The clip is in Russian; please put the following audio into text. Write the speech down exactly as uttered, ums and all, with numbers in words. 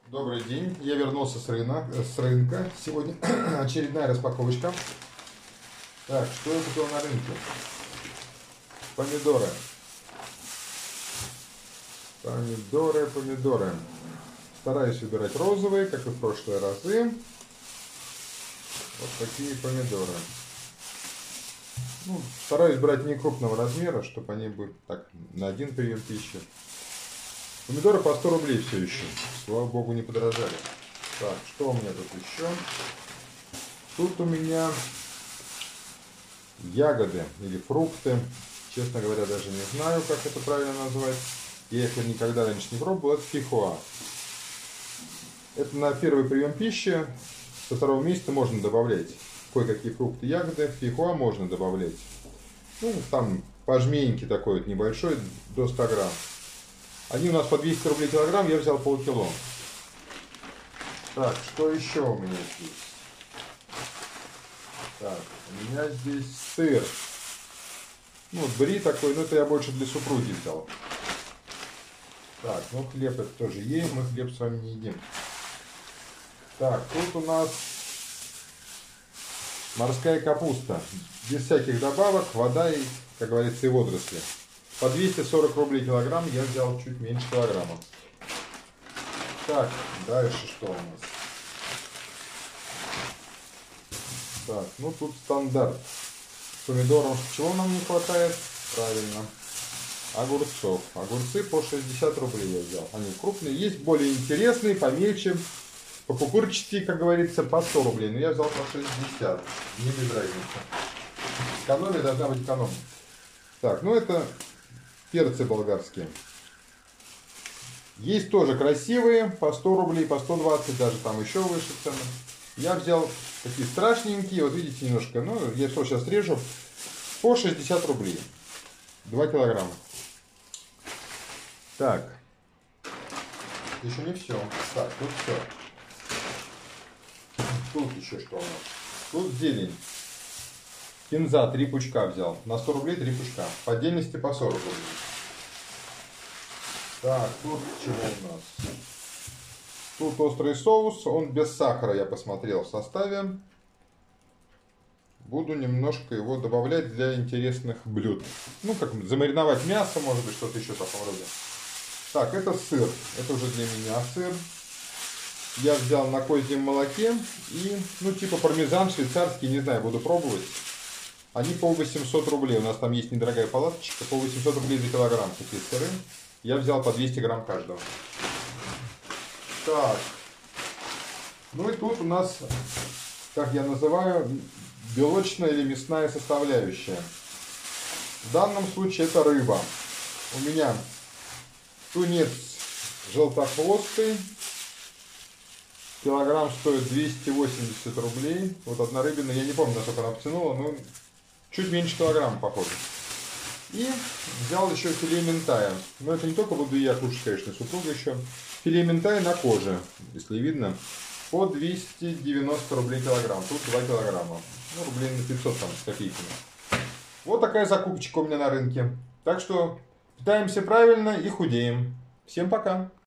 Добрый день, я вернулся с, рынка, с рынка. Сегодня очередная распаковочка. Так, что я купил на рынке? Помидоры. Помидоры, помидоры. Стараюсь выбирать розовые, как и в прошлые разы. Вот такие помидоры. Ну, стараюсь брать не крупного размера, чтобы они были так на один прием пищи. Помидоры по сто рублей все еще. Слава богу, не подорожали. Так, что у меня тут еще? Тут у меня ягоды или фрукты. Честно говоря, даже не знаю, как это правильно назвать. Я их никогда раньше не пробовал. Это фейхоа. Это на первый прием пищи. Со второго месяца можно добавлять кое-какие фрукты, ягоды. Фейхоа можно добавлять. Ну, там пожменьки такой вот небольшой, до ста грамм. Они у нас по двести рублей килограмм, я взял полкило. Так, что еще у меня здесь? Так, у меня здесь сыр. Ну, бри такой, но это я больше для супруги взял. Так, ну хлеб это тоже есть, мы хлеб с вами не едим. Так, тут у нас морская капуста. Без всяких добавок, вода и, как говорится, и водоросли. По двести сорок рублей килограмм я взял чуть меньше килограмма. Так, дальше что у нас? Так, ну тут стандарт. Помидоров чего нам не хватает? Правильно. Огурцов. Огурцы по шестьдесят рублей я взял. Они крупные. Есть более интересные, помельче. По пупырчатые, как говорится, по сто рублей. Но я взял по шестьдесят. Не без разницы. Экономия должна быть экономной. Так, ну это перцы болгарские. Есть тоже красивые, по сто рублей, по сто двадцать, даже там еще выше цены. Я взял такие страшненькие, вот видите немножко, ну я все сейчас режу, по шестьдесят рублей. два килограмма. Так, еще не все. Так, тут все. Тут еще что у нас? Тут зелень. Кинза, три пучка взял. На сто рублей три пучка. По отдельности по сорок рублей. Так, тут чего у нас? Тут острый соус. Он без сахара, я посмотрел в составе. Буду немножко его добавлять для интересных блюд. Ну, как замариновать мясо, может быть, что-то еще в таком роде. Так, это сыр. Это уже для меня сыр. Я взял на козьем молоке. И, ну, типа пармезан швейцарский, не знаю, буду пробовать. Они по восемьсот рублей. У нас там есть недорогая палаточка. По восемьсот рублей за килограмм такие сыры. Я взял по двести грамм каждого. Так. Ну и тут у нас, как я называю, белочная или мясная составляющая. В данном случае это рыба. У меня тунец желтохвостый. Килограмм стоит двести восемьдесят рублей. Вот одна рыбина, я не помню, насколько она обтянула, но чуть меньше килограмма, похоже. И взял еще филе минтая. Но это не только буду я кушать, конечно, супруга еще. Филе минтая на коже, если видно, по двести девяносто рублей килограмм. Тут два килограмма. Ну, рублей на пятьсот там с копейками. Вот такая закупочка у меня на рынке. Так что питаемся правильно и худеем. Всем пока!